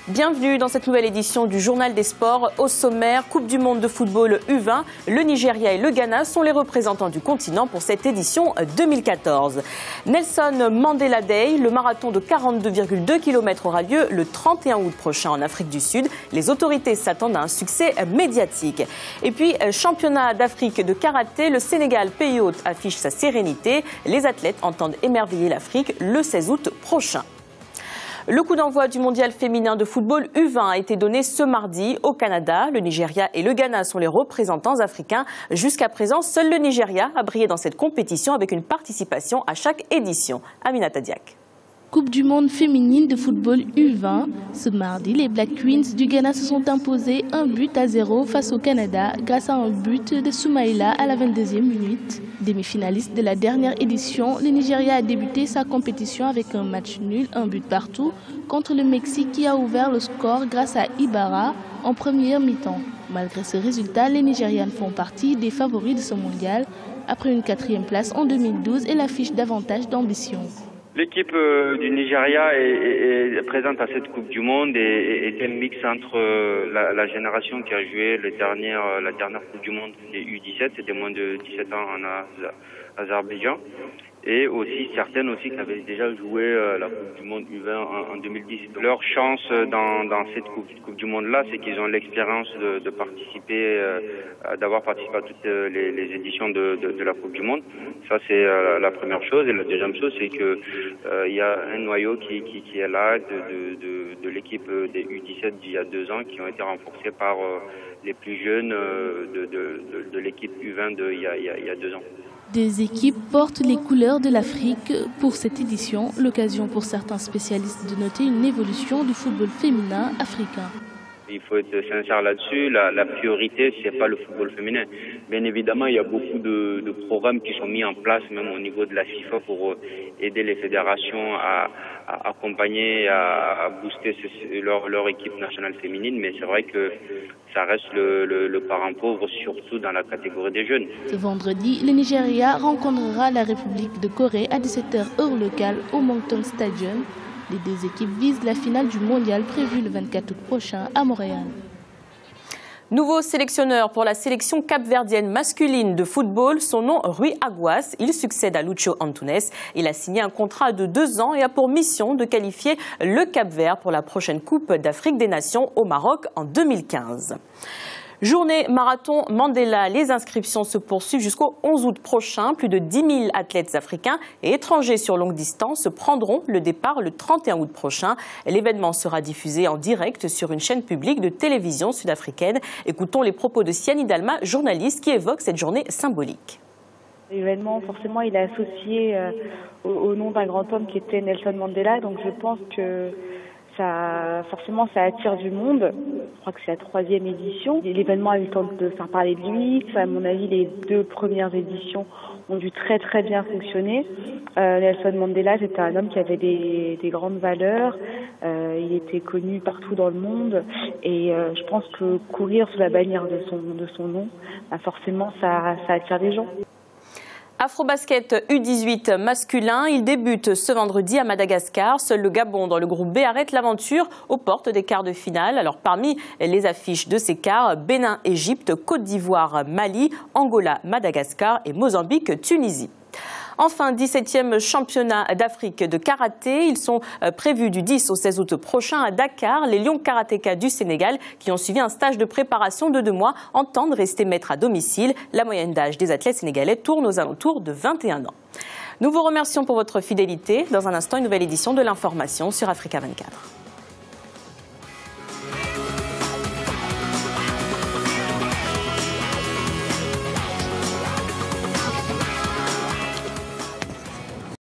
Bienvenue dans cette nouvelle édition du Journal des Sports. Au sommaire, Coupe du Monde de football U20. Le Nigeria et le Ghana sont les représentants du continent pour cette édition 2014. Nelson Mandela Day, le marathon de 42,2 km aura lieu le 31 août prochain en Afrique du Sud. Les autorités s'attendent à un succès médiatique. Et puis, championnat d'Afrique de karaté, le Sénégal, pays hôte, affiche sa sérénité. Les athlètes entendent émerveiller l'Afrique le 16 août prochain. Le coup d'envoi du mondial féminin de football U20 a été donné ce mardi au Canada. Le Nigeria et le Ghana sont les représentants africains. Jusqu'à présent, seul le Nigeria a brillé dans cette compétition avec une participation à chaque édition. Aminata Diak. Coupe du monde féminine de football U20. Ce mardi, les Black Queens du Ghana se sont imposées 1-0 face au Canada grâce à un but de Soumaïla à la 22e minute. Demi-finaliste de la dernière édition, le Nigeria a débuté sa compétition avec un match nul, un but partout, contre le Mexique qui a ouvert le score grâce à Ibarra en première mi-temps. Malgré ce résultat, les Nigérianes font partie des favoris de ce mondial, après une 4e place en 2012 et l'affiche davantage d'ambition. L'équipe du Nigeria est présente à cette Coupe du Monde et est un mix entre la génération qui a joué la dernière Coupe du Monde, les U17, c'était moins de 17 ans en Azerbaïdjan, et aussi certaines aussi qui avaient déjà joué la Coupe du Monde U20 en 2010. Leur chance dans cette Coupe du Monde-là, c'est qu'ils ont l'expérience de participer, d'avoir participé à toutes les éditions de la Coupe du Monde. Ça, c'est la première chose. Et la deuxième chose, c'est que il y a un noyau qui est là de l'équipe des U17 d'il y a 2 ans qui ont été renforcés par les plus jeunes de l'équipe U20 d'il y a 2 ans. Des équipes portent les couleurs de l'Afrique pour cette édition, l'occasion pour certains spécialistes de noter une évolution du football féminin africain. Il faut être sincère là-dessus, la priorité, c'est pas le football féminin. Bien évidemment, il y a beaucoup de programmes qui sont mis en place, même au niveau de la FIFA, pour aider les fédérations à accompagner, à booster leur équipe nationale féminine, mais c'est vrai que ça reste le parent pauvre, surtout dans la catégorie des jeunes. Ce vendredi, le Nigeria rencontrera la République de Corée à 17h heure locale au Moncton Stadium. Les 2 équipes visent la finale du mondial prévue le 24 août prochain à Montréal. Nouveau sélectionneur pour la sélection capverdienne masculine de football, son nom Rui Aguas. Il succède à Lucho Antunes. Il a signé un contrat de 2 ans et a pour mission de qualifier le Cap-Vert pour la prochaine Coupe d'Afrique des Nations au Maroc en 2015. Journée marathon Mandela, les inscriptions se poursuivent jusqu'au 11 août prochain. Plus de 10 000 athlètes africains et étrangers sur longue distance prendront le départ le 31 août prochain. L'événement sera diffusé en direct sur une chaîne publique de télévision sud-africaine. Écoutons les propos de Siani Dalma, journaliste qui évoque cette journée symbolique. L'événement, forcément, il est associé au nom d'un grand homme qui était Nelson Mandela. Donc je pense que forcément, ça attire du monde. Je crois que c'est la 3e édition. L'événement a eu le temps de faire parler de lui. À mon avis, les 2 premières éditions ont dû très très bien fonctionner. Nelson Mandela, c'était un homme qui avait des grandes valeurs. Il était connu partout dans le monde. Et je pense que courir sous la bannière de son nom, forcément, ça attire les gens. Afrobasket U18 masculin, il débute ce vendredi à Madagascar. Seul le Gabon dans le groupe B arrête l'aventure aux portes des quarts de finale. Alors parmi les affiches de ces quarts, Bénin, Égypte, Côte d'Ivoire, Mali, Angola, Madagascar et Mozambique, Tunisie. Enfin, 17e championnat d'Afrique de karaté. Ils sont prévus du 10 au 16 août prochain à Dakar. Les Lions karatékas du Sénégal, qui ont suivi un stage de préparation de 2 mois, entendent rester maîtres à domicile. La moyenne d'âge des athlètes sénégalais tourne aux alentours de 21 ans. Nous vous remercions pour votre fidélité. Dans un instant, une nouvelle édition de l'information sur Africa 24.